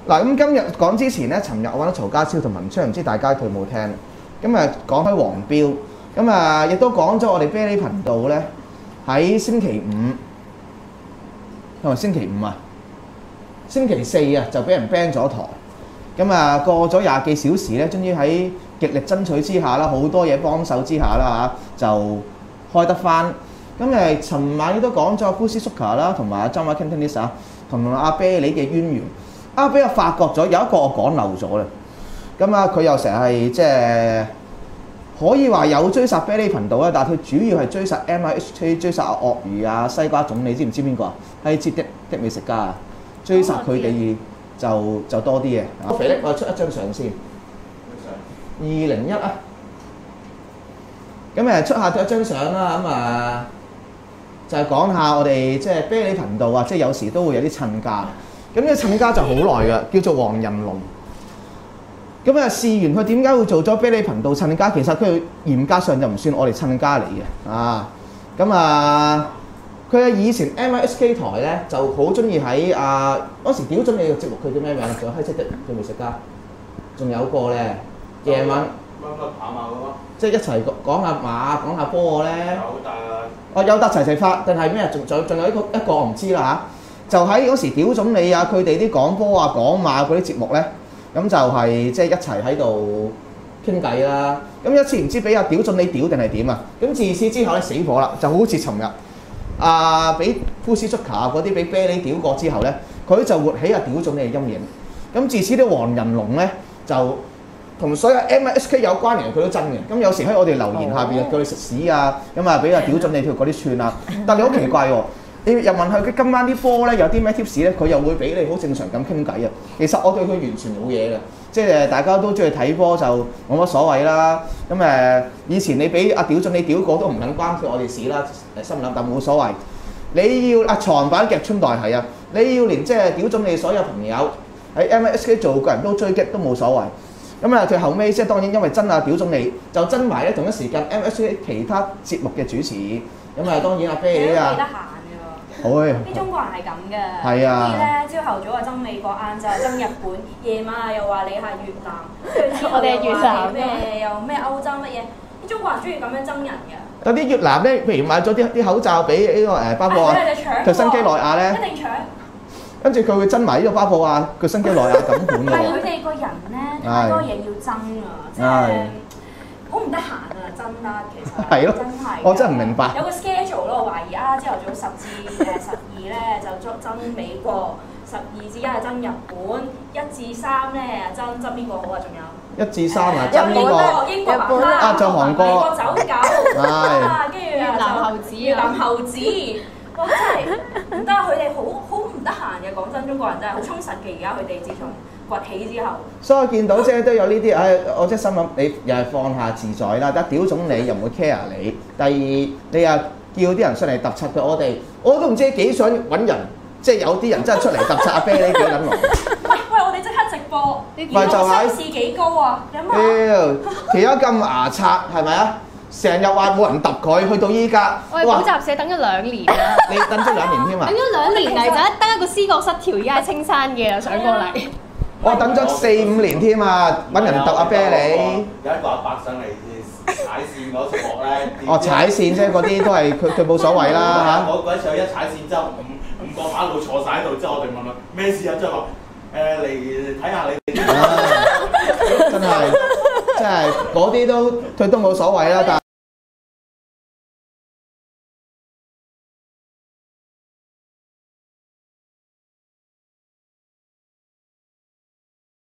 嗱咁今日講之前咧，尋日我揾到曹家超同文昌，唔知大家佢有冇聽？咁啊講開黃標，咁啊亦都講咗我哋啤梨頻道咧喺星期五，係咪星期五啊？星期四啊就俾人 ban 咗台，咁啊過咗廿幾小時咧，終於喺極力爭取之下啦，好多嘢幫手之下啦嚇，就開得翻。咁誒，尋晚亦都講咗 Fuji Sugar 啦，同埋阿 John Cantonese 啊，同阿啤梨嘅淵源。阿啤又發覺咗有一個我講漏咗啦。咁啊，佢又成日係即係可以話有追殺啤梨頻道啦，但係佢主要係追殺 MIHK， 追殺阿鱷魚啊、西瓜總，你知唔知邊個啊？係節的美食家啊，追殺佢哋就多啲嘅。阿肥力，我出一張相先。201啊。咁誒出下咗一張相啦，咁啊就係講下我哋即係啤梨頻道啊，即係有時都會有啲親家。咁呢個親家就好耐㗎，叫做黃仁龍。咁啊試完佢點解會做咗啤梨頻道親家？其實佢嚴格上就唔算我哋親家嚟嘅啊。咁啊，佢喺以前 MISK 台咧就好中意喺嗰時屌咗你個節目，佢叫咩名？仲有閪戚的嘅美食家，仲有個咧夜晚跑馬嗰個， 即係一齊講下馬講下波咧。有得齊齊發定係咩？仲有一個我唔知啦嚇。就喺嗰時屌總理啊，佢哋啲講波啊、講馬嗰啲節目咧，咁就係即係一齊喺度傾偈啦。咁一次唔知俾阿屌總理屌定係點啊？咁自此之後咧死火啦，就好似尋日俾 Fuji Sugar 嗰啲俾啤梨屌過之後咧，佢就活起阿屌總理嘅陰影。咁自此啲黃仁龍咧就同所有 MISK 有關嘅人佢都憎嘅。咁有時喺我哋留言下邊叫佢食屎啊，咁啊俾阿屌總理條嗰啲串啊。但係好奇怪喎！你又問佢今晚啲波咧有啲咩 tips 咧，佢又會俾你好正常咁傾偈啊。其實我對佢完全冇嘢嘅，即係大家都中意睇波就冇乜所謂啦。咁以前你俾阿屌總理屌過都唔撚關佢我哋事啦，心諗但冇所謂。你要床板夾春袋係啊，你要連即係屌總理所有朋友喺 MISK 做個人都追擊都冇所謂。咁佢後尾即係當然因為憎阿屌總理，就憎埋咧同一時間 MISK 其他節目嘅主持。咁當然阿啤梨啊。啲中國人係咁嘅， 係啊， 所以咧朝頭早啊憎美國，晏晝啊憎日本，夜晚啊又話你係越南，跟住之後又話咩又咩歐洲乜嘢，啲中國人中意咁樣憎人嘅。 有啲越南咧，譬如買咗啲口罩俾呢個巴布亞佢新幾內亞咧， 一定搶。 跟住佢會憎埋呢個巴布亞佢新幾內亞咁款嘅喎。 係佢哋個人咧太多嘢要憎啊，即係好唔得閒啊，真得其實。 係咯， 真係。 我真係唔明白。 有個 schedule 咯，我懷疑朝頭早10至12咧就憎美國，12至1係憎日本，1至3咧憎邊個好啊？仲有。1至3啊，憎呢個英國啊， 就韓國。 美國走狗。 係。 跟住越南猴子。越南猴子。哇！真係唔得，佢哋好唔得閒嘅。講真，中國人真係好充實嘅。而家佢哋自從崛起之後， 所以我見到即係都有呢啲，我即係心諗你又係放下自在啦。得屌總理又唔會 care 你。第二你又叫啲人出嚟揼柒佢，我都唔知幾想揾人，即係有啲人真係出嚟揼柒阿啤梨幾撚耐。 喂，我哋即刻直播，你見到收視幾高啊？ 其他咁牙刷係咪啊？成日話冇人揼佢，去到依家， 我哋補習社等咗2年啦。 你等咗2年添啊？ 等咗2年嚟就得一個思覺失調，而家喺青山嘅上過嚟。 我等咗4-5年添啊，揾人揼阿啤梨。 有一個阿伯上嚟踩線嗰幕咧。 踩線啫，嗰啲都係佢冇所謂啦嚇。 我嗰次一踩線之後，五個馬路坐晒喺度，之後我哋問佢咩事啊？之後話嚟睇下你哋。真係嗰啲都佢都冇所謂啦，但